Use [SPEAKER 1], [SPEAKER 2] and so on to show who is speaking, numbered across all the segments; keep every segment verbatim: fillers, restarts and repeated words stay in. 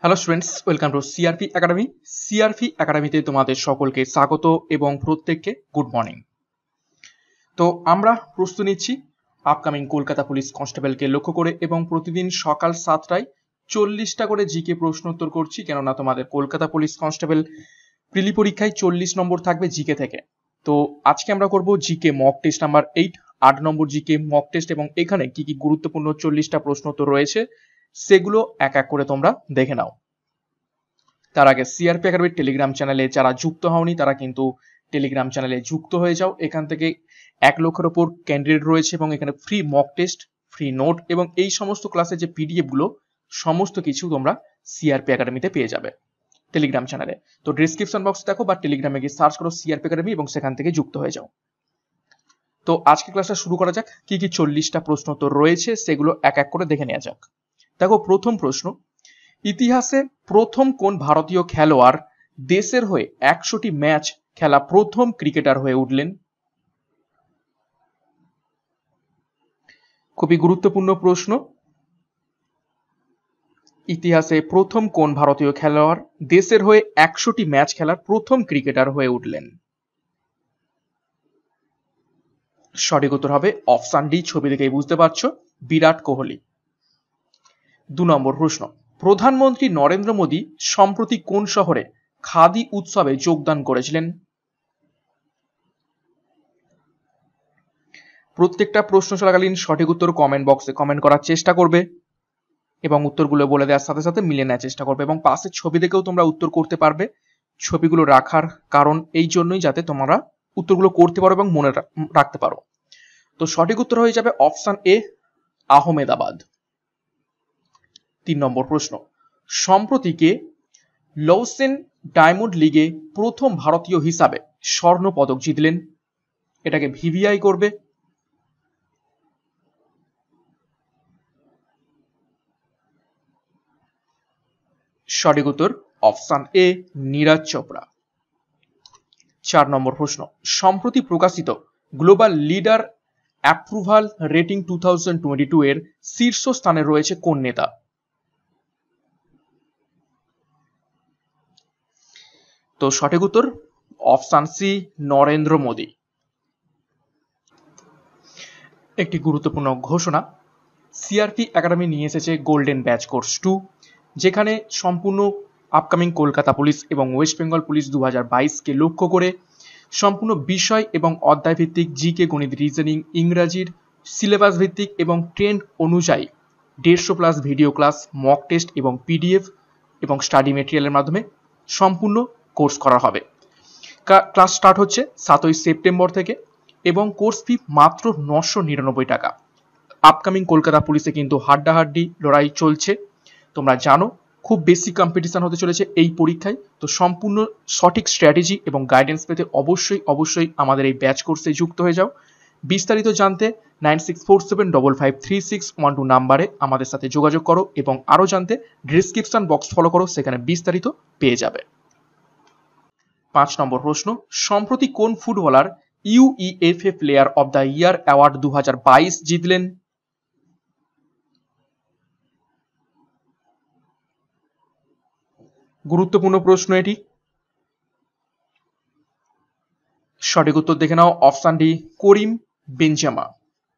[SPEAKER 1] Hello students, welcome to CRP academy. CRP একাডেমিতে তোমাদের সকলকে স্বাগত এবং প্রত্যেককে গুড মর্নিং। তো আমরা প্রস্তুতি নিচ্ছি আপকামিং কলকাতা পুলিশ কনস্টেবলকে লক্ষ্য করে এবং প্রতিদিন সকাল সাতটায় চল্লিশটা করে জিকে প্রশ্ন উত্তর করছি, কেননা তোমাদের কলকাতা পুলিশ কনস্টেবল প্রিলি পরীক্ষায় চল্লিশ নম্বর থাকবে জিকে থেকে। তো আজকে আমরা করব GK mock test number eight, আট নম্বর জিকে মক টেস্ট, এবং এখানে কি কি গুরুত্বপূর্ণ চল্লিশটা প্রশ্ন উত্তর রয়েছে সেগুলো এক এক করে তোমরা দেখে নাও। তার আগে সিআরপি একাডেমির টেলিগ্রাম চ্যানেলে যারা যুক্ত হওনি তারা কিন্তু টেলিগ্রাম চ্যানেলে যুক্ত হয়ে যাও। এখান থেকে এক লক্ষের ওপর ক্যান্ডিডেট রয়েছে এবং এখানে free mock test, free note এবং এই সমস্ত ক্লাসের যে পিডিএফ গুলো সমস্ত কিছু তোমরা সিআরপি একাডেমিতে পেয়ে যাবে টেলিগ্রাম চ্যানেলে। তো ডিসক্রিপশন বক্স দেখো বা টেলিগ্রামে গিয়ে সার্চ করো সিআরপি একাডেমি এবং সেখান থেকে যুক্ত হয়ে যাও। তো আজকে ক্লাসটা শুরু করা যাক। কি কি চল্লিশটা প্রশ্ন তো রয়েছে সেগুলো এক এক করে দেখে নেওয়া যাক। দেখো, প্রথম প্রশ্ন, ইতিহাসে প্রথম কোন ভারতীয় খেলোয়াড় দেশের হয়ে একশোটি ম্যাচ খেলা প্রথম ক্রিকেটার হয়ে উঠলেন? খুবই গুরুত্বপূর্ণ প্রশ্ন। ইতিহাসে প্রথম কোন ভারতীয় খেলোয়াড় দেশের হয়ে একশোটি ম্যাচ খেলার প্রথম ক্রিকেটার হয়ে উঠলেন? সঠিক উত্তর হবে অপশন ডি। ছবি দেখেই বুঝতে পারছো, বিরাট কোহলি। দু নম্বর প্রশ্ন, প্রধানমন্ত্রী নরেন্দ্র মোদী সম্প্রতি কোন শহরে খাদি উৎসবে যোগদান করেছিলেন? প্রত্যেকটা প্রশ্ন চলাকালীন সঠিক উত্তর কমেন্ট বক্সে কমেন্ট করার চেষ্টা করবে এবং উত্তরগুলো বলে দেওয়ার সাথে সাথে মিলিয়ে নেওয়ার চেষ্টা করবে, এবং পাশের ছবি দেখেও তোমরা উত্তর করতে পারবে। ছবিগুলো রাখার কারণ এই জন্যই যাতে তোমরা উত্তরগুলো করতে পারো এবং মনে রাখতে পারো। তো সঠিক উত্তর হয়ে যাবে অপশন এ, আহমেদাবাদ। তিন নম্বর প্রশ্ন, সম্প্রতি কে লৌসেন ডায়মন্ড লিগে প্রথম ভারতীয় হিসাবে স্বর্ণ পদক জিতলেন? এটাকে ভিভিআই করবে। সঠিক উত্তর অপশন এ, নীরজ চোপড়া। চার নম্বর প্রশ্ন, সম্প্রতি প্রকাশিত global leader approval rating two thousand twenty two এর শীর্ষ স্থানে রয়েছে কোন নেতা? তো সঠিক উত্তর অপশন সি, নরেন্দ্র মোদী। একটি গুরুত্বপূর্ণ ঘোষণা, সিআরপি একাডেমি নিয়ে এসেছে গোল্ডেন ব্যাচ কোর্স টু, যেখানে সম্পূর্ণ আপকামিং কলকাতা পুলিশ এবং ওয়েস্ট বেঙ্গল পুলিশ দু হাজার বাইশকে লক্ষ্য করে সম্পূর্ণ বিষয় এবং অধ্যায় ভিত্তিক জিকে, গণিত, রিজনিং, ইংরাজির সিলেবাস ভিত্তিক এবং ট্রেন্ড অনুযায়ী দেড়শো plus video class, mock test এবং পিডিএফ এবং স্টাডি মেটেরিয়ালের মাধ্যমে সম্পূর্ণ কোর্স করা হবে। ক্লাস স্টার্ট হচ্ছে সাতই সেপ্টেম্বর থেকে এবং কোর্স ফি মাত্র নশো নিরানব্বই টাকা। আপকামিং কলকাতা পুলিশে কিন্তু হাড্ডাহাড্ডি লড়াই চলছে, তোমরা জানো খুব বেশি কম্পিটিশন হতে চলেছে এই পরীক্ষায়। তো সম্পূর্ণ সঠিক স্ট্র্যাটেজি এবং গাইডেন্স পেতে অবশ্যই অবশ্যই আমাদের এই ব্যাচ কোর্সে যুক্ত হয়ে যাও। বিস্তারিত জানতে nine six four seven double five three six one two নাম্বারে আমাদের সাথে যোগাযোগ করো এবং আরও জানতে ডিসক্রিপশন বক্স ফলো করো, সেখানে বিস্তারিত পেয়ে যাবে। পাঁচ নম্বর প্রশ্ন, সম্প্রতি কোন footballer UEFA player of the year award দু হাজার বাইশ জিতলেন? গুরুত্বপূর্ণ প্রশ্ন এটি। সঠিক উত্তর দেখে নাও, অপশন ডি, করিম বেনজেমা।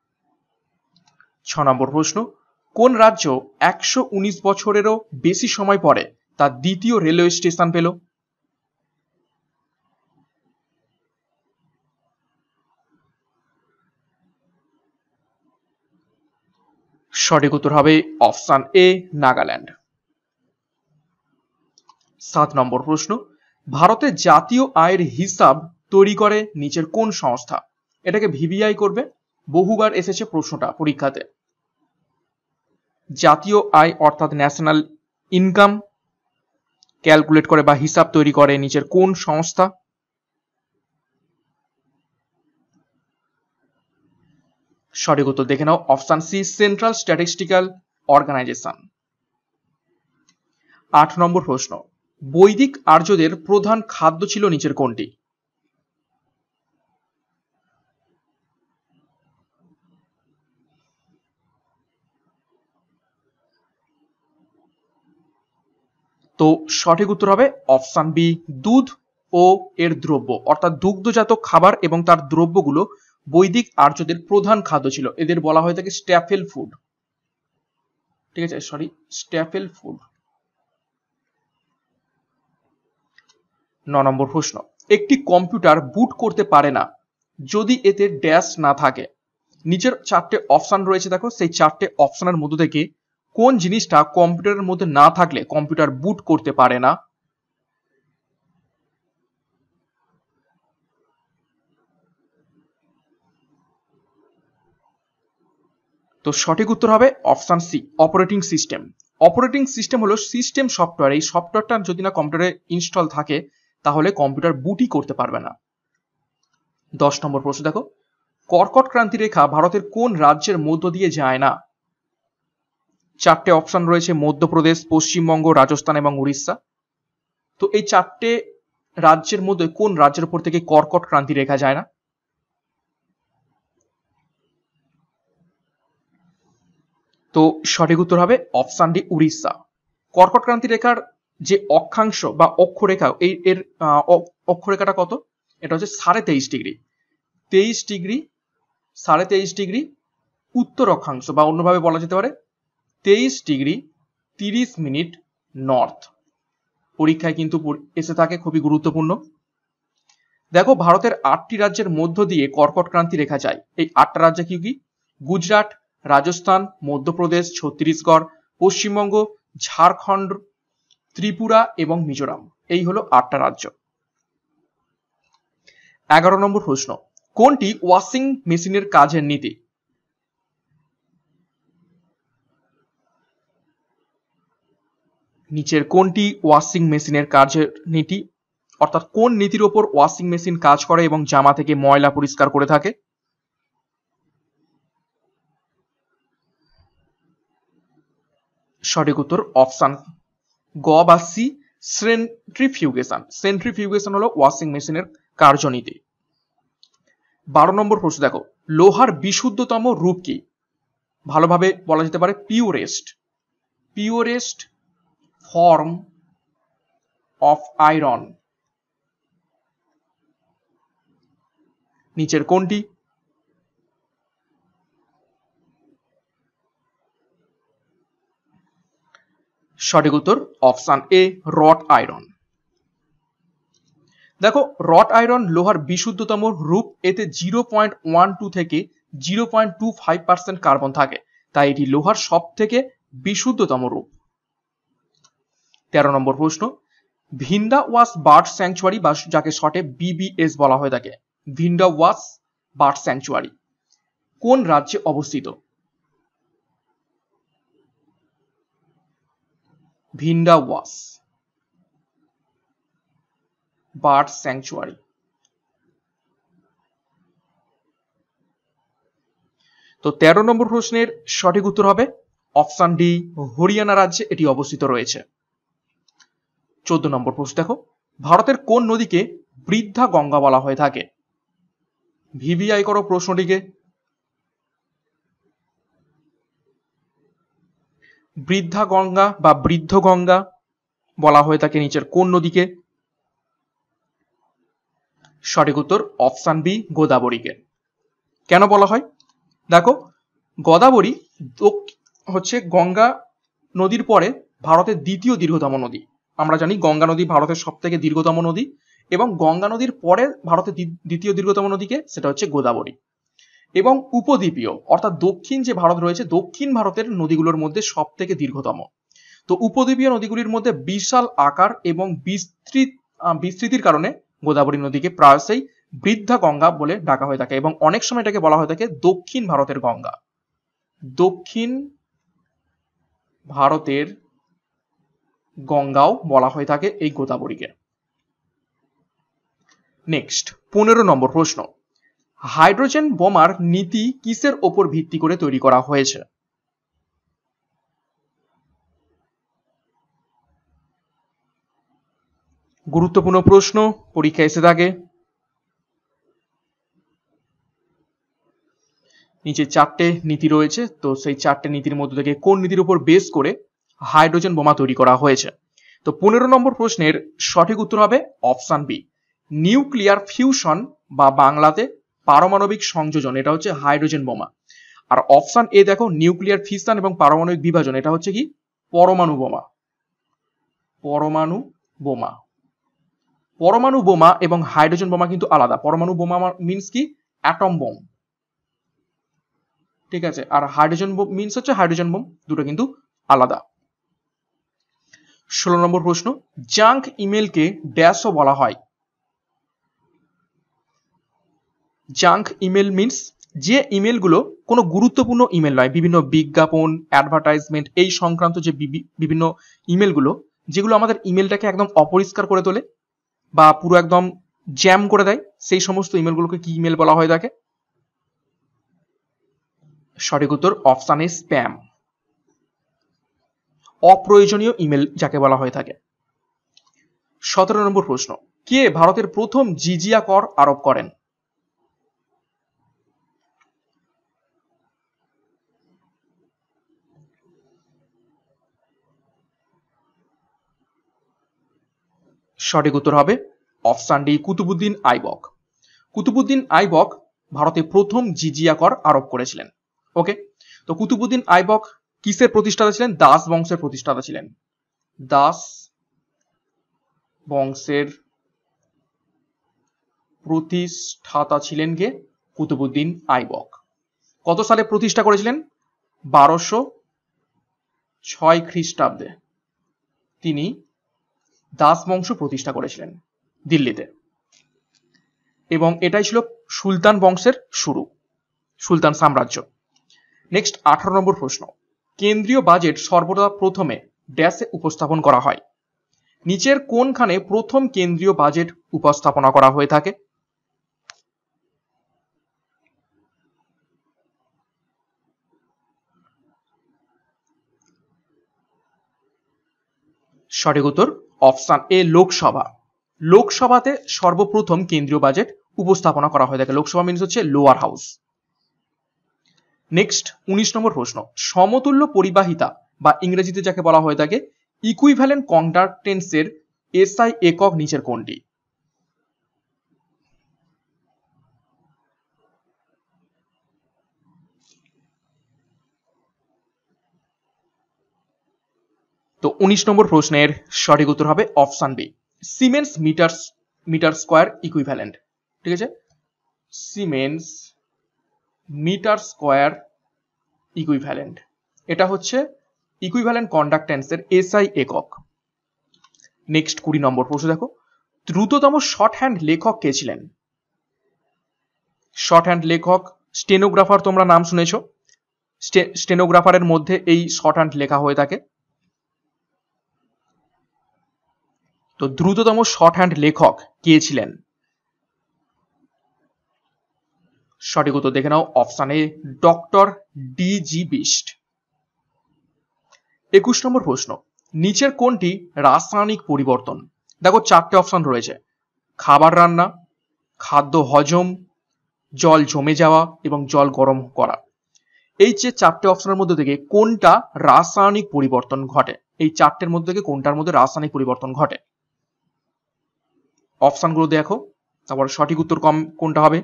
[SPEAKER 1] ছ নম্বর প্রশ্ন, কোন রাজ্য একশো উনিশ বছরেরও বেশি সময় পরে তার দ্বিতীয় রেলওয়ে স্টেশন পেল? সঠিক উত্তর হবে অপশন এ, নাগাল্যান্ড। সাত নম্বর প্রশ্ন, ভারতের জাতীয় আয়ের হিসাব তৈরি করে নিচের কোন সংস্থা? এটাকে ভিভিআই করবে, বহুবার এসেছে প্রশ্নটা পরীক্ষাতে। জাতীয় আয় অর্থাৎ ন্যাশনাল ইনকাম ক্যালকুলেট করে বা হিসাব তৈরি করে নিচের কোন সংস্থা? সঠিক উত্তর দেখে নাও, option C, central statistical organisation. আট নম্বর প্রশ্ন, বৈদিক আর্যদের প্রধান খাদ্য ছিল নিচের কোনটি? তো সঠিক উত্তর হবে অপশন বি, দুধ ও এর দ্রব্য, অর্থাৎ দুগ্ধজাত খাবার এবং তার দ্রব্যগুলো বৈদিক আর্যদের প্রধান খাদ্য ছিল। এদের বলা হয়ে থাকে স্ট্যাপেল ফুড, ঠিক আছে, সরি স্ট্যাপেল ফুড। ন নম্বর প্রশ্ন, একটি কম্পিউটার বুট করতে পারে না যদি এতে ড্যাশ না থাকে। নিচের চারটে অপশন রয়েছে, দেখো সেই চারটে অপশনের মধ্যে থেকে কোন জিনিসটা কম্পিউটারের মধ্যে না থাকলে কম্পিউটার বুট করতে পারে না? তো সঠিক উত্তর হবে option C, operating system. Operating system হলো সিস্টেম সফটওয়্যার। এই সফটওয়্যারটা যদি না কম্পিউটারে ইনস্টল থাকে তাহলে কম্পিউটার বুটই করতে পারবে না। দশ নম্বর প্রশ্ন দেখো, কর্কট ক্রান্তি রেখা ভারতের কোন রাজ্যের মধ্য দিয়ে যায় না? চারটে অপশন রয়েছে, মধ্যপ্রদেশ, পশ্চিমবঙ্গ, রাজস্থান এবং উড়িষ্যা। তো এই চারটে রাজ্যের মধ্যে কোন রাজ্যের উপর থেকে কর্কট ক্রান্তি রেখা যায় না? তো সঠিক উত্তর হবে অপশন ডি, উড়িষ্যা। কর্কট ক্রান্তি রেখার যে অক্ষাংশ বা অক্ষরেখা, এই এর অক্ষরেখাটা কত? এটা হচ্ছে সাড়ে তেইশ ডিগ্রি। তেইশ ডিগ্রি, সাড়ে তেইশ ডিগ্রি উত্তর অক্ষাংশ, বা অন্যভাবে বলা যেতে পারে তেইশ ডিগ্রি তিরিশ মিনিট নর্থ। পরীক্ষায় কিন্তু এসে থাকে, খুবই গুরুত্বপূর্ণ। দেখো, ভারতের আটটি রাজ্যের মধ্য দিয়ে কর্কট ক্রান্তি রেখা যায়। এই আটটা রাজ্য কি কি? গুজরাট, রাজস্থান, মধ্যপ্রদেশ, ছত্তিশগড়, পশ্চিমবঙ্গ, ঝাড়খণ্ড, ত্রিপুরা এবং মিজোরাম। এই হলো আটটা রাজ্য। এগারো নম্বর প্রশ্ন, কোনটি ওয়াশিং মেশিনের কাজের নীতি? নিচের কোনটি ওয়াশিং মেশিনের কাজের নীতি, অর্থাৎ কোন নীতির ওপর ওয়াশিং মেশিন কাজ করে এবং জামা থেকে ময়লা পরিষ্কার করে থাকে? সঠিক উত্তর অপশন গ বা সি, সেন্ট্রিফিউগেশন। সেন্ট্রিফিউগেশন হলো ওয়াশিং মেশিনের কার্যনীতি। বারো নম্বর প্রশ্ন দেখো, লোহার বিশুদ্ধতম রূপ কি? ভালোভাবে বলা যেতে পারে purest, purest form of iron. নিচের কোনটি? সঠিক উত্তর অপশন এ, রট আয়রন। দেখো, রট আয়রন লোহার বিশুদ্ধতম রূপ। এতে জিরো পয়েন্ট ওয়ান টু থেকে zero point two five percent carbon থাকে, তাই এটি লোহার সব থেকে বিশুদ্ধতম রূপ। তেরো নম্বর প্রশ্ন, ভিন্ডাওয়াস বার্ড স্যাংচুয়ারি বা যাকে শর্টে বিবিএস বলা হয়ে থাকে, ভিন্ডাওয়াস বার্ড স্যাংচুয়ারি কোন রাজ্যে অবস্থিত? Bhindawas bird sanctuary. তো তেরো নম্বর প্রশ্নের সঠিক উত্তর হবে অপশন ডি, হরিয়ানা রাজ্যে এটি অবস্থিত রয়েছে। চোদ্দ নম্বর প্রশ্ন দেখো, ভারতের কোন নদীকে বৃদ্ধা গঙ্গা বলা হয়ে থাকে? ভিভিআই করো প্রশ্নটিকে। বৃদ্ধা গঙ্গা বা বৃদ্ধ গঙ্গা বলা হয়ে থাকে নিচের কোন নদীকে? সঠিক উত্তর অপশন বি, গোদাবরীকে। কেন বলা হয়? দেখো, গোদাবরী হচ্ছে গঙ্গা নদীর পরে ভারতের দ্বিতীয় দীর্ঘতম নদী। আমরা জানি গঙ্গা নদী ভারতের সব থেকে দীর্ঘতম নদী, এবং গঙ্গা নদীর পরে ভারতের দ্বিতীয় দীর্ঘতম নদীকে সেটা হচ্ছে গোদাবরী। এবং উপদ্বীপীয় অর্থাৎ দক্ষিণ যে ভারত রয়েছে, দক্ষিণ ভারতের নদীগুলোর মধ্যে সব থেকে দীর্ঘতম। তো উপদ্বীপীয় নদীগুলির মধ্যে বিশাল আকার এবং বিস্তৃত বিস্তৃতির কারণে গোদাবরী নদীকে প্রায়শই বৃদ্ধা গঙ্গা বলে ডাকা হয়ে থাকে, এবং অনেক সময় এটাকে বলা হয়ে থাকে দক্ষিণ ভারতের গঙ্গা। দক্ষিণ ভারতের গঙ্গাও বলা হয়ে থাকে এই গোদাবরীকে। নেক্সট, পনেরো নম্বর প্রশ্ন, হাইড্রোজেন বোমার নীতি কিসের ওপর ভিত্তি করে তৈরি করা হয়েছে? গুরুত্বপূর্ণ প্রশ্ন, পরীক্ষা এসে থাকে। নিচে চারটে নীতি রয়েছে, তো সেই চারটে নীতির মধ্যে থেকে কোন নীতির উপর বেস করে হাইড্রোজেন বোমা তৈরি করা হয়েছে? তো পনেরো নম্বর প্রশ্নের সঠিক উত্তর হবে অপশন বি, নিউক্লিয়ার ফিউশন বা বাংলাতে পারমাণবিক সংযোজন, এটা হচ্ছে হাইড্রোজেন বোমা। আর অপশন এ দেখো নিউক্লিয়ার ফিউশন এবং পারমাণবিক বিভাজন, এটা হচ্ছে কি পরমাণু বোমা। পরমাণু বোমা পরমাণু বোমা এবং হাইড্রোজেন বোমা কিন্তু আলাদা। পরমাণু বোমা মিন্স কি অ্যাটম বোম, ঠিক আছে, আর হাইড্রোজেন বোম মিন্স হচ্ছে হাইড্রোজেন বোম, দুটো কিন্তু আলাদা। ষোলো নম্বর প্রশ্ন, জাঙ্ক ইমেলকে ড্যাশও বলা হয়। জাঙ্ক ইমেল মিন্স যে ইমেলগুলো কোনো গুরুত্বপূর্ণ ইমেল নয়, বিভিন্ন বিজ্ঞাপন, অ্যাডভার্টাইজমেন্ট এই সংক্রান্ত যে বিভিন্ন ইমেলগুলো, যেগুলো আমাদের ইমেলটাকে একদম অপরিষ্কার করে তোলে বা পুরো একদম জ্যাম করে দেয়, সেই সমস্ত ইমেলগুলোকে কি ইমেল বলা হয় থাকে? সঠিক উত্তর অপশন এ, স্প্যাম। অপ্রয়োজনীয় ইমেল যাকে বলা হয়ে থাকে। সতেরো নম্বর প্রশ্ন, কে ভারতের প্রথম জিজিয়া কর আরোপ করেন? সঠিক উত্তর হবে অপশন ডি, কুতুবুদ্দিন আইবক। কুতুবুদ্দিন আইবক ভারতে প্রথম জিজিয়া কর আরোপ করেছিলেন। ওকে, তো কুতুবুদ্দিন আইবক কিসের প্রতিষ্ঠাতা ছিলেন? দাস বংশের প্রতিষ্ঠাতা ছিলেন। দাস বংশের প্রতিষ্ঠাতা ছিলেন কে? কুতুবুদ্দিন আইবক। কত সালে প্রতিষ্ঠা করেছিলেন? বারোশো ছয় খ্রিস্টাব্দে তিনি দাস বংশ প্রতিষ্ঠা করেছিলেন দিল্লিতে, এবং এটাই ছিল সুলতান বংশের শুরু, সুলতান সাম্রাজ্য। নেক্সট আঠারো নম্বর প্রশ্ন, কেন্দ্রীয় বাজেট সর্বদা প্রথমে ড্যাশে উপস্থাপন করা হয়। নিচের কোনখানে প্রথম কেন্দ্রীয় বাজেট উপস্থাপনা করা হয়ে থাকে? সঠিক উত্তর অপশন এ, লোকসভা। লোকসভাতে সর্বপ্রথম কেন্দ্রীয় বাজেট উপস্থাপনা করা হয়ে থাকে। লোকসভা মিনস হচ্ছে লোয়ার হাউস। নেক্সট উনিশ নম্বর প্রশ্ন, সমতুল্য পরিবাহিতা বা ইংরেজিতে যাকে বলা হয়ে থাকে ইকুইভ্যালেন্ট কন্ডাক্টেন্সের এসআই একক নিচের কোনটি? তো উনিশ নম্বর প্রশ্নের সঠিক উত্তর হবে option B, siemens metre metre square equivalent. ঠিক আছে, সিমেন্স মিটার স্কোয়ার ইকুইভ্যালেন্ট, এটা হচ্ছে ইকুইভ্যালেন্ট কন্ডাক্টেন্সের এসআই একক। নেক্সট কুড়ি নম্বর প্রশ্ন দেখো, দ্রুততম শর্ট হ্যান্ড লেখক কে ছিলেন? শর্ট হ্যান্ড লেখক, স্টেনোগ্রাফার তোমরা নাম শুনেছো, স্টেনোগ্রাফারের মধ্যে এই শর্ট হ্যান্ড লেখা হয়ে থাকে। তো দ্রুততম শর্ট হ্যান্ড লেখক কে ছিলেন? সঠিক উত্তর দেখে নাও option A, doctor D G Bisht. একুশ নম্বর প্রশ্ন, নিচের কোনটি রাসায়নিক পরিবর্তন? দেখো চারটে অপশন রয়েছে, খাবার রান্না, খাদ্য হজম, জল জমে যাওয়া এবং জল গরম করা। এই যে চারটে অপশনের মধ্যে থেকে কোনটা রাসায়নিক পরিবর্তন ঘটে? এই চারটের মধ্যে থেকে কোনটার মধ্যে রাসায়নিক পরিবর্তন ঘটে? অপশনগুলো দেখো, তারপর সঠিক উত্তর কম কোনটা হবে।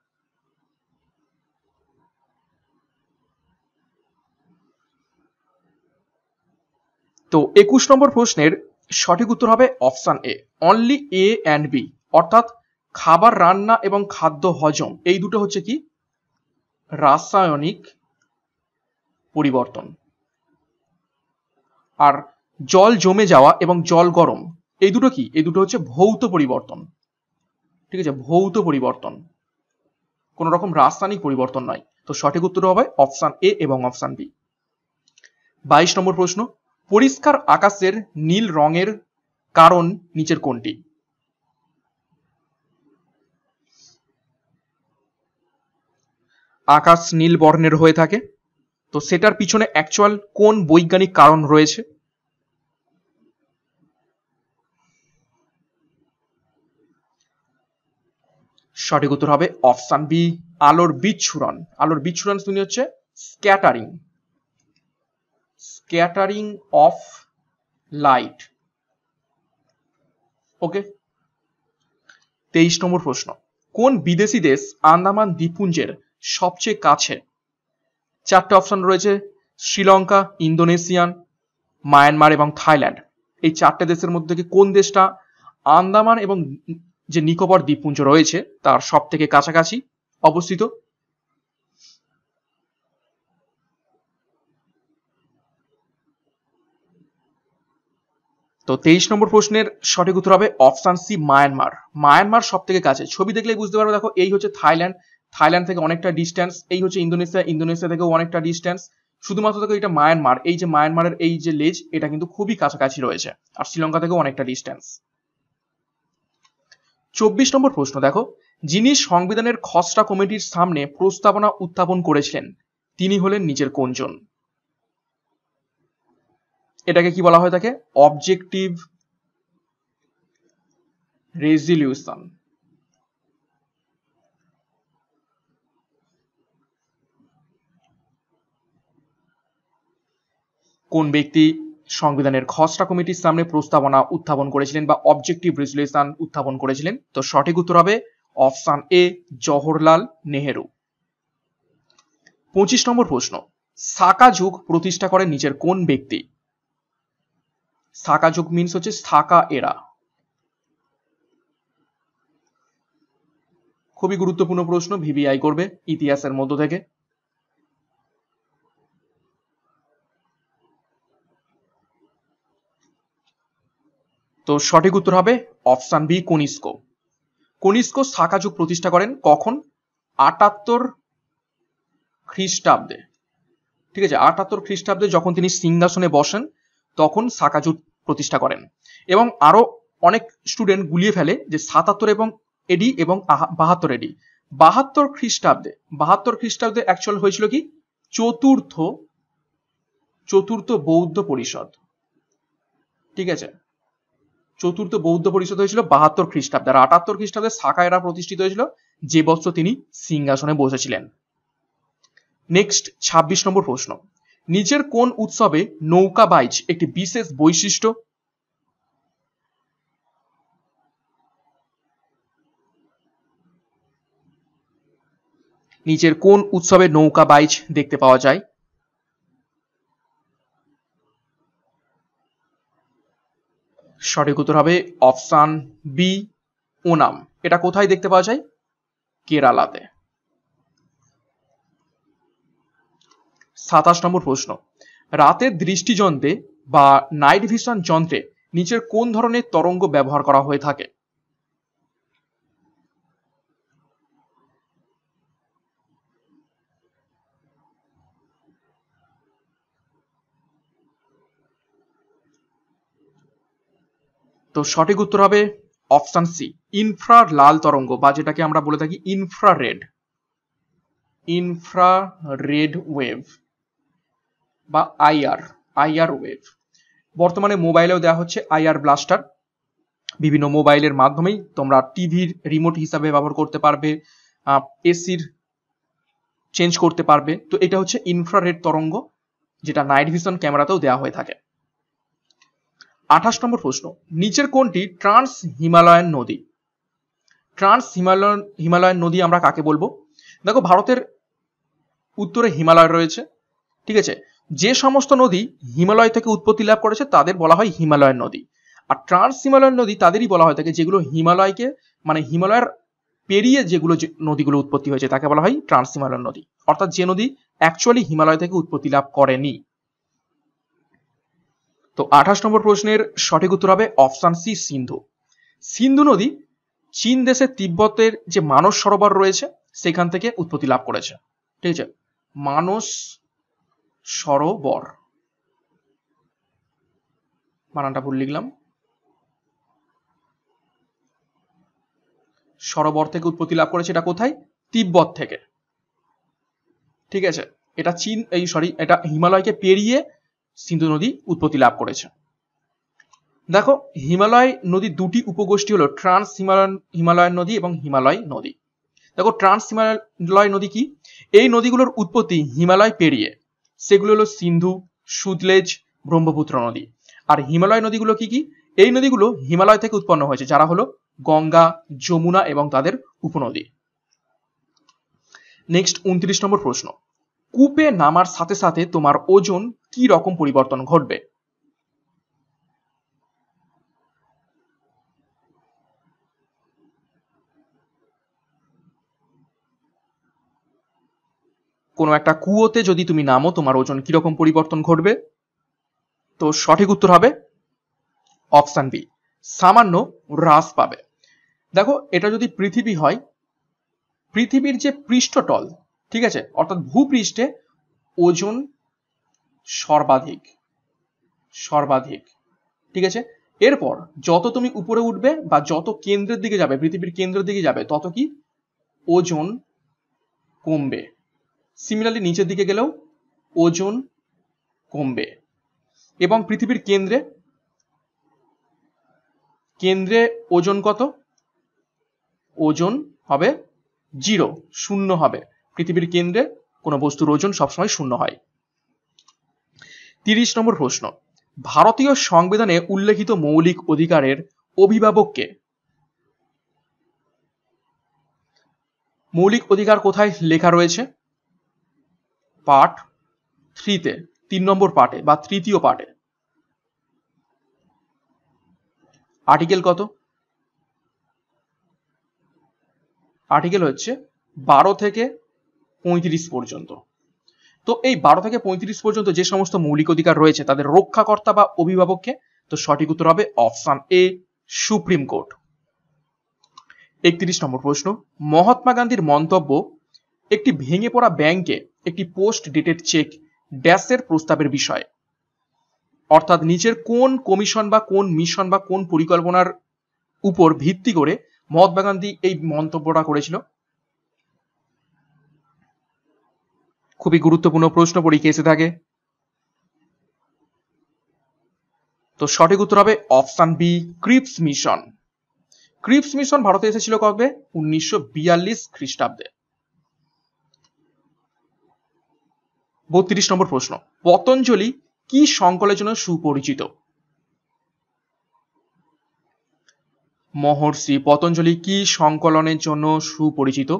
[SPEAKER 1] তো একুশ নম্বর প্রশ্নের সঠিক উত্তর হবে option A, only A and B, অর্থাৎ খাবার রান্না এবং খাদ্য হজম এই দুটো হচ্ছে কি রাসায়নিক পরিবর্তন, আর জল জমে যাওয়া এবং জল গরম এই দুটো কি? এই দুটো হচ্ছে ভৌত পরিবর্তন। ঠিক আছে, ভৌত পরিবর্তন, কোন রকম রাসায়নিক পরিবর্তন নয়। তো সঠিক উত্তর হবে অপশন এ এবং অপশন বি। বাইশ নম্বর প্রশ্ন, পরিষ্কার আকাশের নীল রঙের কারণ নিচের কোনটি? আকাশ নীল বর্ণের হয়ে থাকে, তো সেটার পিছনে অ্যাকচুয়াল কোন বৈজ্ঞানিক কারণ রয়েছে? সঠিক উত্তর হবে অপশন বি, আলোর বিচ্ছুরণ। আলোর বিচ্ছুরণ শুনি হচ্ছে scattering, scattering of light, okay. তেইশ নম্বর প্রশ্ন, কোন বিদেশি দেশ আন্দামান দ্বীপপুঞ্জের সবচেয়ে কাছে? চারটে অপশন রয়েছে, শ্রীলঙ্কা, ইন্দোনেশিয়ান, মায়ানমার এবং থাইল্যান্ড। এই চারটে দেশের মধ্যে থেকে কোন দেশটা আন্দামান এবং যে নিকোবর দ্বীপপুঞ্জ রয়েছে তার সব থেকে কাছাকাছি অবস্থিত? তো তেইশ নম্বর প্রশ্নের সঠিক উত্তর হবে অপশন সি, মায়ানমার। মায়ানমার সব থেকে কাছে। ছবি দেখলেই বুঝতে পারবে, দেখো এই হচ্ছে থাইল্যান্ড, থাইল্যান্ড থেকে অনেকটা ডিস্টেন্স, এই হচ্ছে ইন্দোনেশিয়া, ইন্দোনেশিয়া থেকেও অনেকটা ডিস্টেন্স। শুধুমাত্র দেখো এটা মায়ানমার, এই যে মায়ানমারের এই যে লেজ, এটা কিন্তু খুবই কাছাকাছি রয়েছে, আর শ্রীলঙ্কা থেকেও অনেকটা ডিস্টেন্স। চব্বিশ নম্বর প্রশ্ন দেখো, যিনি সংবিধানের খসড়া কমিটির সামনে প্রস্তাবনা উত্থাপন করেছিলেন তিনি হলেন নিচের কোনজন? এটাকে কি বলা হয় থাকে? Objective resolution. কোন ব্যক্তি সংবিধানের খসড়া কমিটির সামনে প্রস্তাবনা উত্থাপন করেছিলেন বা অবজেক্টিভ রেজলিউশন উত্থাপন করেছিলেন? তো সঠিক উত্তর হবে অপশন এ, জওহরলাল নেহেরু। পঁচিশ নম্বর প্রশ্ন, সাকা যুগ প্রতিষ্ঠা করেন নিচের কোন ব্যক্তি? সাকা যুগ মিন্স হচ্ছে সাকা এরা। খুবই গুরুত্বপূর্ণ প্রশ্ন, ভিভিআই করবে ইতিহাসের মধ্য থেকে। তো সঠিক উত্তর হবে অপশন বি, কনিষ্ক। কনিষ্ক সাকা যুগ প্রতিষ্ঠা করেন কখন? আটাত্তর খ্রিস্টাব্দে। ঠিক আছে, আটাত্তর খ্রিস্টাব্দে যখন তিনি সিংহাসনে বসেন তখন সাকা যুগ প্রতিষ্ঠা করেন। এবং আরো অনেক স্টুডেন্ট গুলিয়ে ফেলে যে সাতাত্তর এবং এডি এবং বাহাত্তর এডি। বাহাত্তর খ্রিস্টাব্দে বাহাত্তর খ্রিস্টাব্দে অ্যাকচুয়াল হয়েছিল কি? চতুর্থ চতুর্থ বৌদ্ধ পরিষদ। ঠিক আছে, চতুর্থ বৌদ্ধ পরিষদ হয়েছিল বাহাত্তর খ্রিস্টাব্দে, আর আটাত্তর খ্রিস্টাব্দে সাকা এরা প্রতিষ্ঠিত হয়েছিল, যে বছর তিনি সিংহাসনে বসেছিলেন। নেক্সট ছাব্বিশ নম্বর প্রশ্ন, নিচের কোন উৎসবে নৌকা বাইচ একটি বিশেষ বৈশিষ্ট্য? নিচের কোন উৎসবে নৌকা বাইচ দেখতে পাওয়া যায়? সঠিক উত্তর হবে অপশন বি, ওনাম। এটা কোথায় দেখতে পাওয়া যায়? কেরালাতে। সাতাশ নম্বর প্রশ্ন, রাতের দৃষ্টিযন্ত্রে বা নাইট ভিশন যন্ত্রে নিচের কোন ধরনের তরঙ্গ ব্যবহার করা হয়ে থাকে? তো সঠিক উত্তর হবে অপশন সি, ইনফ্রা লাল তরঙ্গ, বা যেটাকে আমরা বলে থাকি ইনফ্রারেড ইনফ্রারেড ওয়েভ বা আইআর আইআর ওয়েভ। বর্তমানে মোবাইলেও দেওয়া হচ্ছে আইআর ব্লাস্টার। বিভিন্ন মোবাইলের মাধ্যমেই তোমরা টিভির রিমোট হিসাবে ব্যবহার করতে পারবে, এসির চেঞ্জ করতে পারবে। তো এটা হচ্ছে ইনফ্রারেড তরঙ্গ, যেটা নাইট ভিশন ক্যামেরাতেও দেওয়া হয়ে থাকে। আঠাশ নম্বর প্রশ্ন, নিচের কোনটি ট্রান্স হিমালয়ান নদী? ট্রান্স হিমালয়ান হিমালয়ান নদী আমরা কাকে বলবো? দেখো, ভারতের উত্তরে হিমালয় রয়েছে, ঠিক আছে, যে সমস্ত নদী হিমালয় থেকে উৎপত্তি লাভ করেছে তাদের বলা হয় হিমালয়ান নদী। আর ট্রান্স হিমালয়ান নদী তাদেরই বলা হয় থাকে যেগুলো হিমালয়কে মানে হিমালয়ের পেরিয়ে যেগুলো নদীগুলো উৎপত্তি হয়েছে তাকে বলা হয় ট্রান্স হিমালয়ান নদী, অর্থাৎ যে নদী অ্যাকচুয়ালি হিমালয় থেকে উৎপত্তি লাভ করেনি। তো আঠাশ নম্বর প্রশ্নের সঠিক উত্তর হবে অপশন সি, সিন্ধু। সিন্ধু নদী চীন দেশের তিব্বতের যে মানস সরোবর রয়েছে সেখান থেকে উৎপত্তি লাভ করেছে। ঠিক আছে, মানস সরোবর, বানানটা ভুল লিখলাম, সরোবর থেকে উৎপত্তি লাভ করেছে। এটা কোথায়? তিব্বত থেকে। ঠিক আছে, এটা চীন এই সরি এটা হিমালয়কে পেরিয়ে সিন্ধু নদী উৎপত্তি লাভ করেছে। দেখো, হিমালয় নদীর দুটি উপগোষ্ঠী হলো ট্রান্স হিমালয়ান হিমালয়ান নদী এবং হিমালয় নদী। দেখো, ট্রান্স হিমালয় নদী কি? এই নদীগুলোর উৎপত্তি হিমালয় পেরিয়ে, সেগুলো হলো সিন্ধু, সুতলেজ, ব্রহ্মপুত্র নদী। আর হিমালয় নদীগুলো কি কি? এই নদীগুলো হিমালয় থেকে উৎপন্ন হয়েছে, যারা হলো গঙ্গা, যমুনা এবং তাদের উপনদী। নেক্সট উনত্রিশ নম্বর প্রশ্ন, কূপে নামার সাথে সাথে তোমার ওজন কি রকম পরিবর্তন ঘটবে? কোনো একটা কুয়োতে যদি তুমি নামো তোমার ওজন কিরকম পরিবর্তন ঘটবে? তো সঠিক উত্তর হবে অপশন বি, সামান্য হ্রাস পাবে। দেখো, এটা যদি পৃথিবী হয়, পৃথিবীর যে পৃষ্ঠতল, ঠিক আছে, অর্থাৎ ভূপৃষ্ঠে ওজন সর্বাধিক সর্বাধিক ঠিক আছে। এরপর যত তুমি উপরে উঠবে বা যত কেন্দ্রের দিকে যাবে, পৃথিবীর কেন্দ্রের দিকে যাবে, তত কি ওজন কমবে। সিমিলারলি নিচের দিকে গেলেও ওজন কমবে এবং পৃথিবীর কেন্দ্রে কেন্দ্রে ওজন কত? ওজন হবে জিরো, শূন্য হবে। পৃথিবীর কেন্দ্রে কোনো বস্তুর ওজন সবসময় শূন্য হয়। তিরিশ নম্বর প্রশ্ন, ভারতীয় সংবিধানে উল্লেখিত মৌলিক অধিকারের অভিভাবক কে? মৌলিক অধিকার কোথায় লেখা রয়েছে? পার্ট থ্রিতে, তিন নম্বর পার্টে বা তৃতীয় পার্টে। আর্টিকেল কত? আর্টিকেল হচ্ছে বারো থেকে পঁয়ত্রিশ পর্যন্ত। তো এই বারো থেকে পঁয়ত্রিশ পর্যন্ত যে সমস্ত মৌলিক অধিকার রয়েছে তাদের রক্ষাকর্তা বা অভিভাবককে? তো সঠিক উত্তর হবে অপশন এ, সুপ্রিম কোর্ট। একত্রিশ নম্বর প্রশ্ন, মহাত্মা গান্ধীর মন্তব্য একটি ভেঙে পড়া ব্যাংকে একটি পোস্ট ডেটেড চেক ড্যাশের প্রস্তাবের বিষয়, অর্থাৎ নিচের কোন কমিশন বা কোন মিশন বা কোন পরিকল্পনার উপর ভিত্তি করে মহাত্মা গান্ধী এই মন্তব্যটা করেছিল? খুবই গুরুত্বপূর্ণ প্রশ্ন, পরীক্ষায় এসে থাকে। তো সঠিক উত্তর হবে option B, Cripps mission. Cripps mission ভারতে এসেছিল কবে? উনিশশো বিয়াল্লিশ খ্রিস্টাব্দে। বত্রিশ নম্বর প্রশ্ন, পতঞ্জলি কি সংকলের জন্য সুপরিচিত? মহর্ষি পতঞ্জলি কি সংকলনের জন্য সুপরিচিত?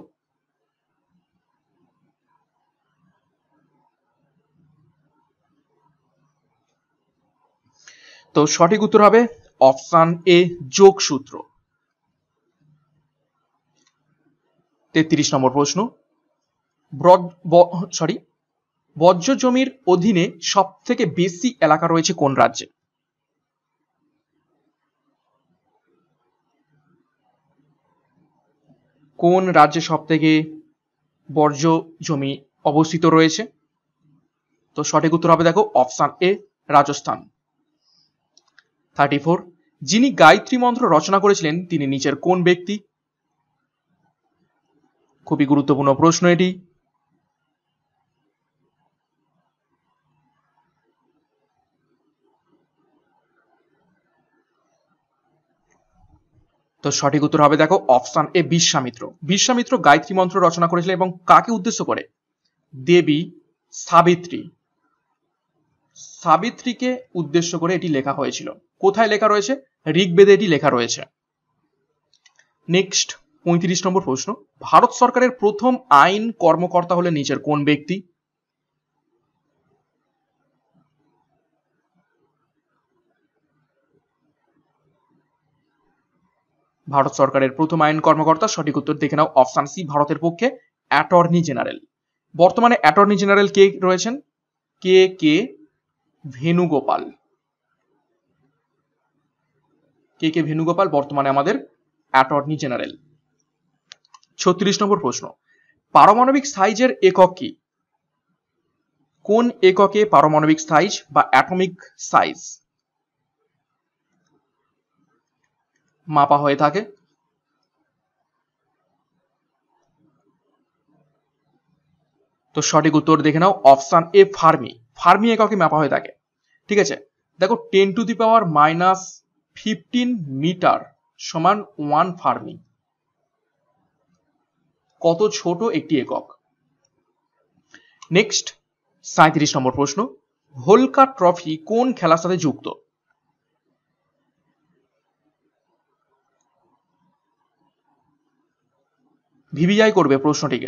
[SPEAKER 1] তো সঠিক উত্তর হবে অপশন এ, যোগসূত্র। তেত্রিশ নম্বর প্রশ্ন, সরি বজ্র জমির অধীনে সব থেকে বেশি এলাকা রয়েছে কোন রাজ্যে? কোন রাজ্যে সব থেকে বর্জ্য জমি অবস্থিত রয়েছে? তো সঠিক উত্তর হবে দেখো option A, Rajasthan. Thirty four, যিনি গায়ত্রী মন্ত্র রচনা করেছিলেন তিনি নিচের কোন ব্যক্তি? খুবই গুরুত্বপূর্ণ প্রশ্ন এটি। তো সঠিক উত্তর হবে দেখো অপশন এ, বিশ্বামিত্র। বিশ্বামিত্র গায়ত্রী মন্ত্র রচনা করেছিলেন এবং কাকে উদ্দেশ্য করে? দেবী সাবিত্রী সাবিত্রীকে উদ্দেশ্য করে এটি লেখা হয়েছিল। কোথায় লেখা রয়েছে? ঋগ্বেদে এটি লেখা রয়েছে। নেক্সট পঁয়ত্রিশ নম্বর প্রশ্ন, ভারত সরকারের প্রথম আইন কর্মকর্তা হলেন নিচের কোন ব্যক্তি? ভারত সরকারের প্রথম আইন কর্মকর্তা, সঠিক উত্তর দেখে নাও অপশন সি, ভারতের পক্ষে অ্যাটর্নি জেনারেল। বর্তমানে অ্যাটর্নি জেনারেল কে রয়েছেন? কে কে ভেনুগোপাল। কে কে ভেনুগোপাল বর্তমানে আমাদের অ্যাটর্নি জেনারেল। ছত্রিশ নম্বর প্রশ্ন, পারমাণবিক সাইজের একক কি? কোন এককে পারমাণবিক সাইজ বা অ্যাটমিক সাইজ মাপা হয়ে থাকে? তো সঠিক উত্তর দেখে নাও অপশন এ, ফার্মি। ফার্মি এককে মাপা হয়ে থাকে। ঠিক আছে, দেখো ten to the power minus fifteen metre সমান ওয়ান ফার্মি। কত ছোট একটি একক। নেক্সট সাঁইত্রিশ নম্বর প্রশ্ন, হোলকার ট্রফি কোন খেলার সাথে যুক্ত? ভিভিআই করবে প্রশ্নটিকে।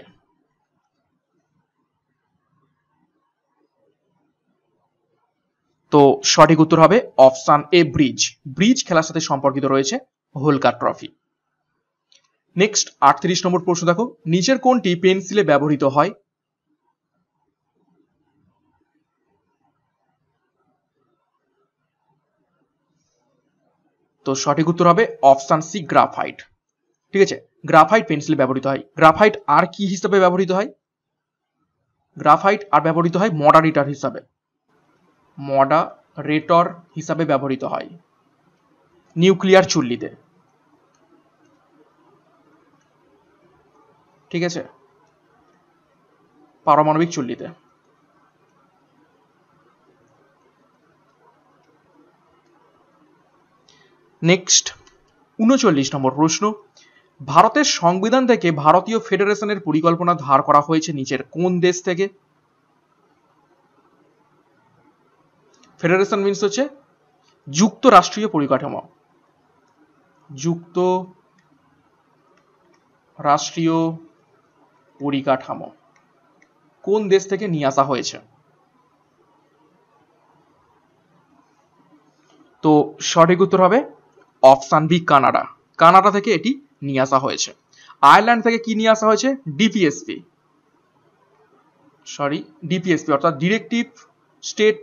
[SPEAKER 1] তো সঠিক উত্তর হবে অপশন এ ব্রিজ। ব্রিজ খেলার সাথে সম্পর্কিত রয়েছে হোলকার ট্রফি। নেক্সট আটত্রিশ নম্বর প্রশ্ন দেখো, নিচের কোনটি পেন্সিলে ব্যবহৃত হয়? তো সঠিক উত্তর হবে অপশন সি গ্রাফাইট। ঠিক আছে, গ্রাফাইট পেন্সিলে ব্যবহৃত হয়। গ্রাফাইট আর কি হিসাবে ব্যবহৃত হয়? গ্রাফাইট আর ব্যবহৃত হয় মডারেটর হিসাবে, মডারেটর হিসাবে ব্যবহৃত হয় নিউক্লিয়ার চুল্লিতে। ঠিক আছে, পারমাণবিক চুল্লিতে। নেক্সট উনচল্লিশ নম্বর প্রশ্ন, ভারতের সংবিধান থেকে ভারতীয় ফেডারেশনের পরিকল্পনা ধার করা হয়েছে নিচের কোন দেশ থেকে? ফেডারেশন মিন্স হচ্ছে যুক্তরাষ্ট্রীয় পরিকাঠামো, যুক্ত রাষ্ট্রীয় পরিকাঠামো কোন দেশ থেকে নিয়ে আসা হয়েছে? তো সঠিক উত্তর হবে অপশন বি কানাডা। কানাডা থেকে এটি নিয়ে আসা হয়েছে। আয়ারল্যান্ড থেকে কি নিয়ে আসা হয়েছে? ডিপিএসপি, সরি ডিপিএসপি অর্থাৎ ডিরেক্টিভ স্টেট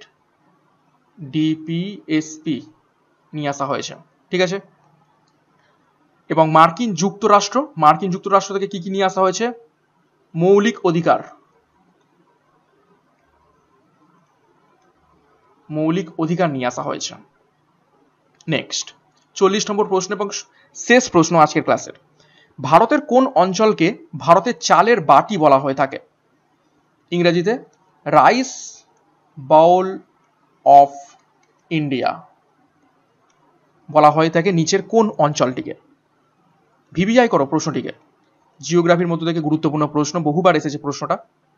[SPEAKER 1] ডিপিএসপি নিয়ে আসা হয়েছে। ঠিক আছে, এবং মার্কিন যুক্তরাষ্ট্র, মার্কিন যুক্তরাষ্ট্র থেকে কি কি নিয়ে আসা হয়েছে? মৌলিক অধিকার, মৌলিক অধিকার নিয়ে আসা হয়েছে। নেক্সট চল্লিশ নম্বর প্রশ্ন এবং শেষ প্রশ্ন আজকের ক্লাসের, ভারতের কোন অঞ্চলকে ভারতের চালের বাটি বলা হয়ে থাকে? ইংরেজিতে রাইস বাউল অফ ইন্ডিয়া বলা হয়ে থাকে নিচের কোন অঞ্চলটিকে? ভিভিআই করো প্রশ্নটিকে। জিওগ্রাফির মধ্যে থেকে গুরুত্বপূর্ণ প্রশ্ন, বহুবার এসেছে প্রশ্নটা।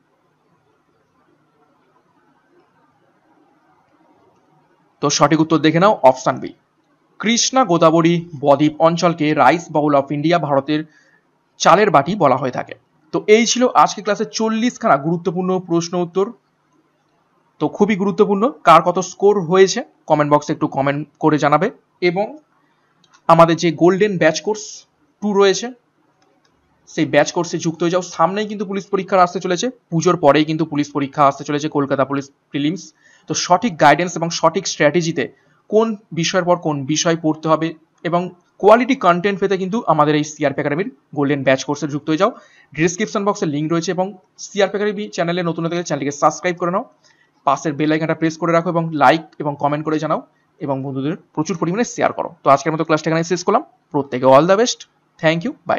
[SPEAKER 1] তো সঠিক উত্তর দেখে নাও অপশন বি, কৃষ্ণা গোদাবরী বদ্বীপ অঞ্চলকে রাইস বাউল অফ ইন্ডিয়া, ভারতের চালের বাটি বলা হয়ে থাকে। তো এই ছিল আজকে ক্লাসে চল্লিশ খানা গুরুত্বপূর্ণ প্রশ্ন উত্তর। তো খুবই গুরুত্বপূর্ণ, কার কত স্কোর হয়েছে কমেন্ট বক্সে একটু কমেন্ট করে জানাবে। এবং আমাদের যে গোল্ডেন ব্যাচ কোর্স টু রয়েছে সেই ব্যাচ কোর্সে যুক্ত হয়ে যাও। সামনেই কিন্তু পুলিশ পরীক্ষা আসতে চলেছে, পুজোর পরেই কিন্তু পুলিশ পরীক্ষা আসতে চলেছে, কলকাতা পুলিশ প্রিলিমস। তো সঠিক গাইডেন্স এবং সঠিক স্ট্র্যাটেজিতে কোন বিষয়ের পর কোন বিষয় পড়তে হবে এবং কোয়ালিটি কন্টেন্ট পেতে কিন্তু আমাদের এই সিআরপি একাডেমির গোল্ডেন ব্যাচ কোর্সে যুক্ত হয়ে যাও। ডিসক্রিপশন বক্সে লিঙ্ক রয়েছে এবং সিআরপি একাডেমি চ্যানেলে নতুন হতে গেলে চ্যানেলকে সাবস্ক্রাইব করে নাও, পাশের বেল আইকনটা প্রেস করে রাখো এবং লাইক এবং কমেন্ট করে জানাও এবং বন্ধুদের প্রচুর পরিমাণে শেয়ার করো। তো আজকের মতো ক্লাসটা এখানে শেষ করলাম। প্রত্যেকে all the best, thank you, bye.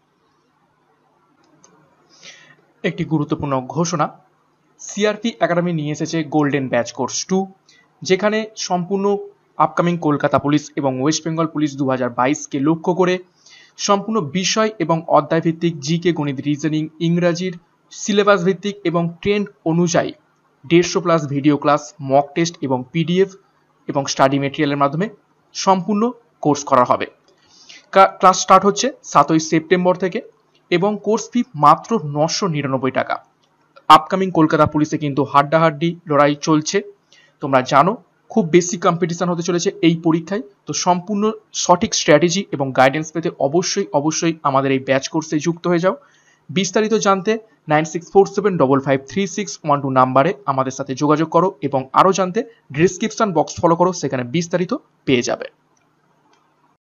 [SPEAKER 1] একটি গুরুত্বপূর্ণ ঘোষণা, সিআরপি একাডেমি নিয়ে এসেছে গোল্ডেন ব্যাচ কোর্স টু, যেখানে সম্পূর্ণ আপকামিং কলকাতা পুলিশ এবং ওয়েস্ট বেঙ্গল পুলিশ দু হাজার বাইশকে লক্ষ্য করে সম্পূর্ণ বিষয় এবং অধ্যায় ভিত্তিক জিকে, গণিত, রিজনিং, ইংরাজির সিলেবাস ভিত্তিক এবং ট্রেন্ড অনুযায়ী দেড়শো plus video class, mock test এবং পিডিএফ এবং স্টাডি মেটেরিয়ালের মাধ্যমে সম্পূর্ণ কোর্স করা হবে। ক্লাস স্টার্ট হচ্ছে সাতই সেপ্টেম্বর থেকে এবং কোর্স ফি মাত্র নশো নিরানব্বই টাকা। আপকামিং কলকাতা পুলিশে কিন্তু হাড্ডাহাড্ডি লড়াই চলছে, তোমরা জানো খুব বেশি কম্পিটিশন হতে চলেছে এই পরীক্ষায়। তো সম্পূর্ণ সঠিক স্ট্র্যাটেজি এবং গাইডেন্স পেতে অবশ্যই অবশ্যই আমাদের এই ব্যাচ কোর্সে যুক্ত হয়ে যাও। বিস্তারিত জানতে nine six four seven double five three six one two নাম্বারে আমাদের সাথে যোগাযোগ করো এবং আরও জানতে ডিসক্রিপশন বক্স ফলো করো, সেখানে বিস্তারিত পেয়ে যাবে।